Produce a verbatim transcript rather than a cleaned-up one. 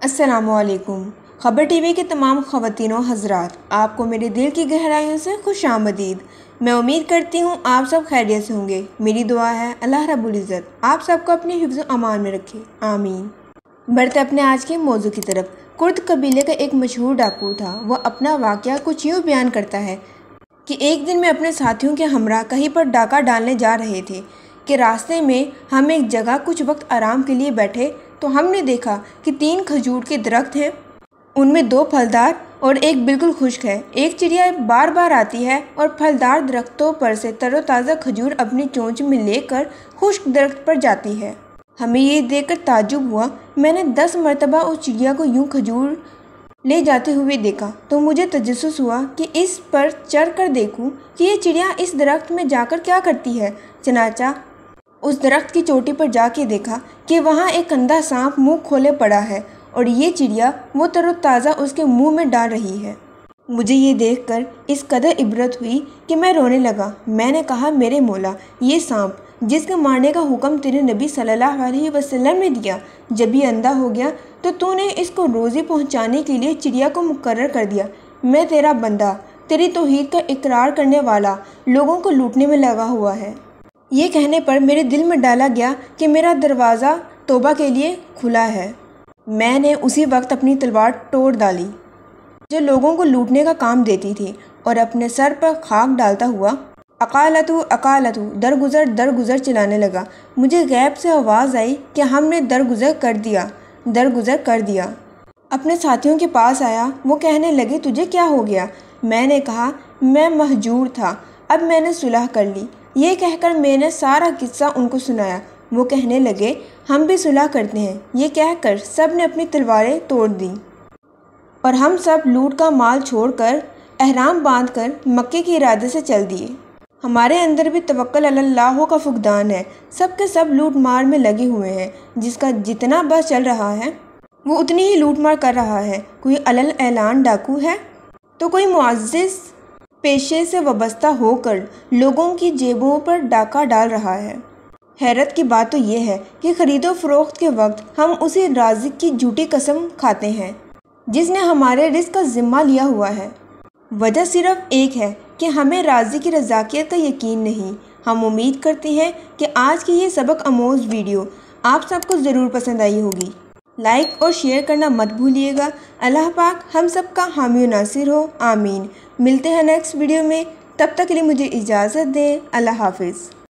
السلام علیکم۔ خبر ٹی وی کے تمام خواتین و حضرات، آپ کو میرے دل کی گہرائیوں سے خوش آمدید۔ میں امید کرتی ہوں آپ سب خیریت سے ہوں گے۔ میری دعا ہے اللہ رب العزت آپ سب کو اپنے حفظ و امان میں رکھے، آمین۔ بڑھتے اپنے آج کے موضوع کی طرف۔ کرد قبیلے کا ایک مشہور ڈاکو تھا۔ وہ اپنا واقعہ کچھ یوں بیان کرتا ہے کہ ایک دن میں اپنے ساتھیوں کے ہمراہ کہیں پر ڈاکہ ڈالنے جا رہے تھے کہ راستے میں ہم ایک جگہ کچھ وقت آرام کے لیے بیٹھے تو ہم نے دیکھا کہ تین کھجور کے درخت ہیں، ان میں دو پھلدار اور ایک بالکل خشک ہے۔ ایک چڑیا بار بار آتی ہے اور پھلدار درختوں پر سے تر و تازہ کھجور اپنی چونچ میں لے کر خشک درخت پر جاتی ہے۔ ہمیں یہ دیکھ کر تعجب ہوا۔ میں نے دس مرتبہ اس چڑیا کو یوں کھجور لے جاتے ہوئے دیکھا تو مجھے تجسس ہوا کہ اس پر چڑھ کر دیکھوں کہ یہ چڑیا اس درخت میں جا کر کیا کرتی ہے۔ چنانچہ اس درخت کی چوٹی پر جا کے دیکھا کہ وہاں ایک اندھا سانپ منہ کھولے پڑا ہے اور یہ چڑیا وہ تر و تازہ اس کے منہ میں ڈال رہی ہے۔ مجھے یہ دیکھ کر اس قدر عبرت ہوئی کہ میں رونے لگا۔ میں نے کہا، میرے مولا، یہ سانپ جس کے مارنے کا حکم تیرے نبی صلی اللہ علیہ وسلم نے دیا، جب یہ اندھا ہو گیا تو تو نے اس کو روزی پہنچانے کے لیے چڑیا کو مقرر کر دیا۔ میں تیرا بندہ، تیری توحید کا اقرار کرنے والا، لوگوں کو لوٹنے میں لگا ہوا ہے۔ یہ کہنے پر میرے دل میں ڈالا گیا کہ میرا دروازہ توبہ کے لیے کھلا ہے۔ میں نے اسی وقت اپنی تلوار توڑ ڈالی جو لوگوں کو لوٹنے کا کام دیتی تھی اور اپنے سر پر خاک ڈالتا ہوا اقالتو اقالتو درگزر درگزر چلانے لگا۔ مجھے غیب سے آواز آئی کہ ہم نے درگزر کر دیا درگزر کر دیا اپنے ساتھیوں کے پاس آیا۔ وہ کہنے لگے، تجھے کیا ہو گیا؟ میں نے کہا، میں مہجور تھا، اب میں نے صلح کر لی۔ یہ کہہ کر میں نے سارا قصہ ان کو سنایا۔ وہ کہنے لگے، ہم بھی صلح کرتے ہیں۔ یہ کہہ کر سب نے اپنی تلواریں توڑ دیں اور ہم سب لوٹ کا مال چھوڑ کر احرام باندھ کر مکے کے ارادے سے چل دیے۔ ہمارے اندر بھی توکل علی اللہ کا فقدان ہے۔ سب کے سب لوٹ مار میں لگے ہوئے ہیں۔ جس کا جتنا بس چل رہا ہے وہ اتنی ہی لوٹ مار کر رہا ہے۔ کوئی علل اعلان ڈاکو ہے تو کوئی معزز پیشے سے وابستہ ہو کر لوگوں کی جیبوں پر ڈاکہ ڈال رہا ہے۔ حیرت کی بات تو یہ ہے کہ خرید و فروخت کے وقت ہم اسی رازق کی جھوٹی قسم کھاتے ہیں جس نے ہمارے رزق کا ذمہ لیا ہوا ہے۔ وجہ صرف ایک ہے کہ ہمیں رازق کی رضاکیت کا یقین نہیں۔ ہم امید کرتے ہیں کہ آج کی یہ سبق آموز ویڈیو آپ سب کو ضرور پسند آئی ہوگی۔ لائک اور شیئر کرنا مت بھولیے گا۔ اللہ پاک ہم سب کا حامی و ناصر ہو، آمین۔ ملتے ہیں نیکسٹ ویڈیو میں، تب تک کے لیے مجھے اجازت دیں۔ اللہ حافظ۔